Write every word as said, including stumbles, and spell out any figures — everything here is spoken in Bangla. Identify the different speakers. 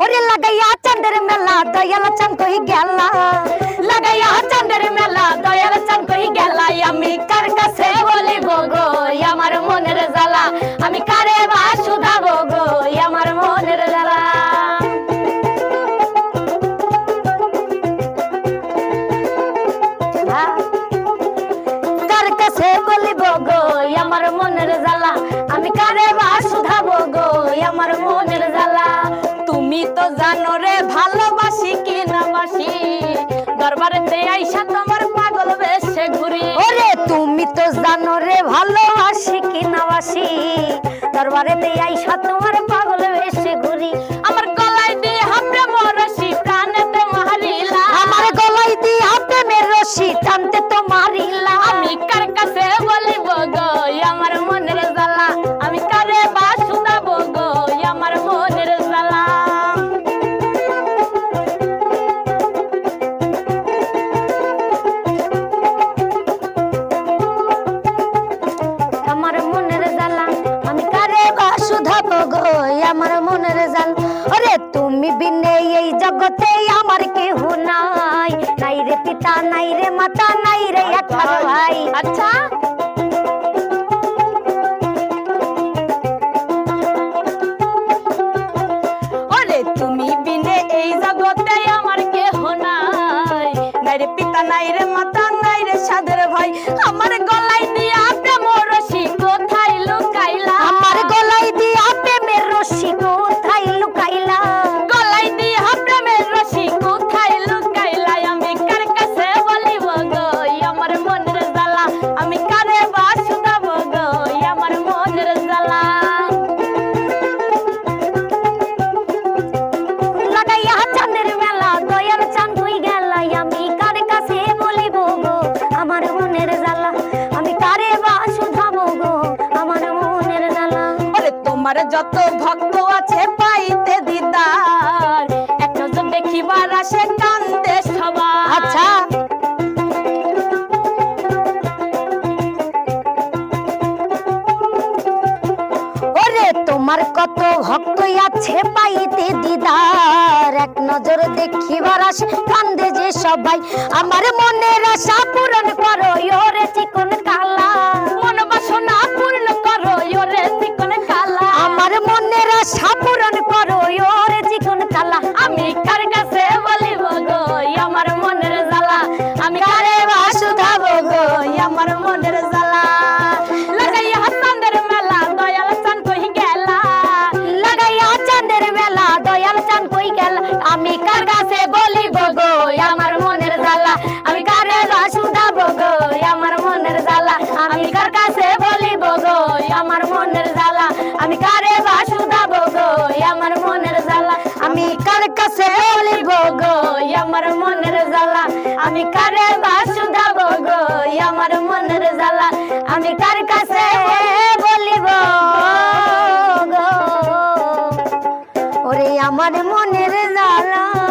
Speaker 1: ওরে লাগাইয়া চাঁদের মেলা দয়াল চাঁদ কই গেলা লাগাইয়া চাঁদের মেলা দয়াল চাঁদ কই গেলা আমি কার কাছে বলিব গো আমার মনের জ্বালা আমি কারে বা শুধাবো গো আমার মনের জ্বালা কার কাছে বলিব গো আমার মনের জ্বালা আমি কারে বা শুধাবো গো আমার মনের জ্বালা তুমি তো জানো রে ভালোবাসি কি না বাসি দরবারেতে আইসা তোমার পাগল বেশে ঘুরি ওরে তুমি তো জানো রে ভালোবাসি কি না বাসি দরবারেতে আইসা তোমার পাগল বেশে ঘুরি আমার গলায় দিয়ে হাতে মরসি প্রাণেতে মারিলা আমার গলায় দিয়ে হাতে মেরসি টানতে তো মারিলা আমি কার কাছে বলিব গো আমার মনের জ্বালা আমি কারে বা শুধাবো গো আমার মনের জ্বালা আমার মনের জ্বালা আমি কারে বা শুধাবো গো আমার মনের জ্বালা ওরে তুমি বিনে এই জগতে আমার কেহ নাই নাই রে পিতা নাই রে মাতা নাই রে একখান ভাই আচ্ছা ওরে তুমি বিনে এই জগতে আমার কেহ নাই নাই রে পিতা নাই রে মাতা নাই রে সাদের ভাই আমার গলায় দিয়া প্রেমের রশি কোথায় লুকাইলা আমার গলায় দিয়া প্রেমের রশি কোথায় লুকাইলা গলায় দিয়া প্রেমের রশি কোথায় লুকাইলা আমি কার কাছে বলিব গো আমার মনের জ্বালা আমি কারে বা শুধাবো গো আমার মনের জ্বালা লাগাইয়া চাঁদের মেলা দয়াল চাঁদ কই গেলা আমি কার কাছে বলিব গো আমার মনের জ্বালা আমি কারে বা শুধাবো গো আমার মনের জ্বালা ওরে তোমার যত ভক্ত আছে পাইতে দিদার এক নজর দেখিবার আসে কান্দে সবাই আচ্ছা ওরে তোমার কত ভক্ত আছে পাইতে দিদার এক নজর দেখিবার আসে কান্দে যে সবাই আমার মনের আশা পূরণ করো ওরে চিকন কালা মন বাসনা পূর্ণ করো ওরে চিকন কালা আমার মনের আশা পূরণ করো ওরে চিকন কালা আমি কার কাছে বলিব গো আমার মনের জ্বালা আমি কারে বা শুধাবো গো আমার মনের জ্বালা লাগাইয়া চাঁদের মেলা দয়াল চাঁদ কই গেলা লাগাইয়া চাঁদের মেলা দয়াল চাঁদ কই গেলা আমি কার কাছে বলিব গো আমার মনের জ্বালা আমি কারে বা শুধাবো গো আমার মনের জ্বালা আমি কার কাছে বলিব গো আমার মনের জ্বালা আমি কারে বা শুধাবো গো আমার মনের জ্বালা আমি কার কাছে বলিব গো আমার মনের জ্বালা আমি কারে বা শুধাবো গো আমার মনের জ্বালা আমি কার কাছে বলিব গো ওরে আমার মনের জ্বালা।